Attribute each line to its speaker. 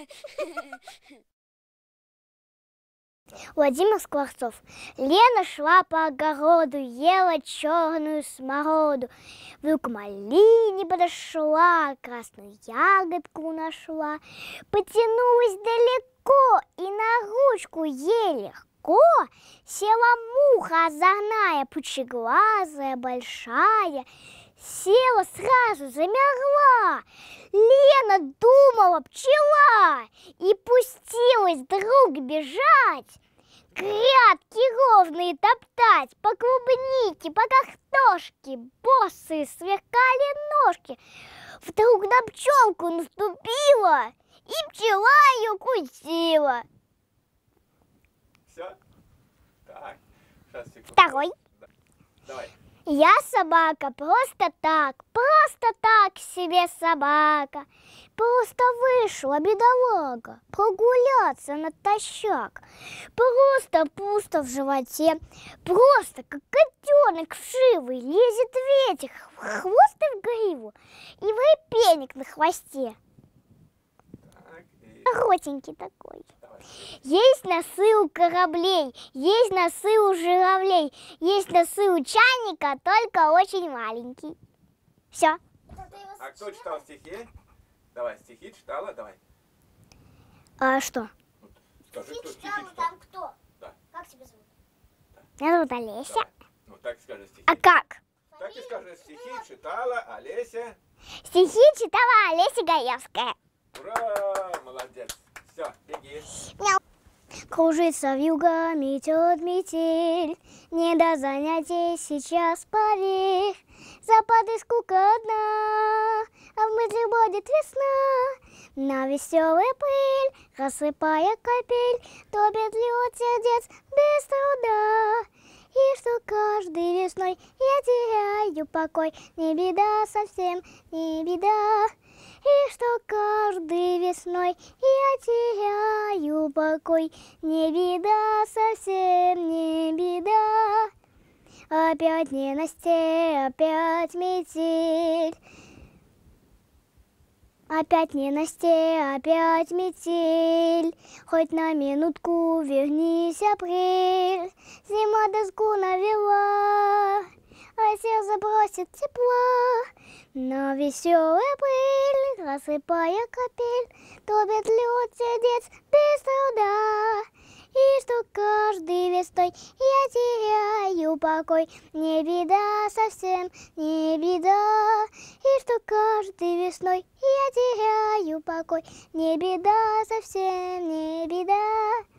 Speaker 1: Владимир Скворцов. Лена шла по огороду, ела черную смороду. Вдруг к малине подошла, красную ягодку нашла. Потянулась далеко и на ручку ей легко села муха озорная, пучеглазая, большая. Села сразу, замерла. Лена думала, пчела, и пустилась вдруг бежать, грядки ровные топтать, по клубнике, по картошке, босые сверкали ножки. Вдруг на пчелку наступила, и пчела ее укусила.
Speaker 2: Все? Так, сейчас секунду.
Speaker 1: Второй.
Speaker 2: Да. Давай.
Speaker 1: Я собака просто так себе собака. Просто вышла бедолага прогуляться натощак. Просто пусто в животе, просто как котенок вшивый лезет ветер в хвост и в гриву, и врепенник на хвосте.
Speaker 2: Так, и...
Speaker 1: Коротенький такой.
Speaker 2: Давай.
Speaker 1: Есть носы у кораблей, есть носы у журавлей, есть носы у чайника, только очень маленький. Все.
Speaker 2: А кто читал стихи? Давай, стихи читала, давай.
Speaker 1: А что?
Speaker 2: Вот, скажи, кто стихи читал.
Speaker 3: Там кто?
Speaker 2: Да.
Speaker 3: Как тебя зовут?
Speaker 1: Меня зовут Олеся.
Speaker 2: Давай. Ну, так скажи стихи.
Speaker 1: А как?
Speaker 2: Так и скажи, стихи читала Олеся.
Speaker 1: Стихи читала Олеся Гаевская.
Speaker 2: Ура! Молодец. Все, беги.
Speaker 1: Кружится вьюга, метет метель, не до занятий сейчас, поверь. Запад и скука одна, а в мыслях будет весна. На веселая пыль, рассыпая капель, топит лед сердец без труда. И что каждой весной я теряю покой, не беда совсем, не беда. И что каждой весной я теряю покой, не беда совсем, не беда. Опять ненастье, опять метель. Опять ненастье, опять метель. Хоть на минутку вернись, апрель. Зима доску навела, а сердце бросит тепла. Но веселая пыль, рассыпая капель, топит лед сердец без труда. И что каждой весной я теряю покой, не беда совсем, не беда. И что каждой весной я теряю покой, не беда совсем, не беда.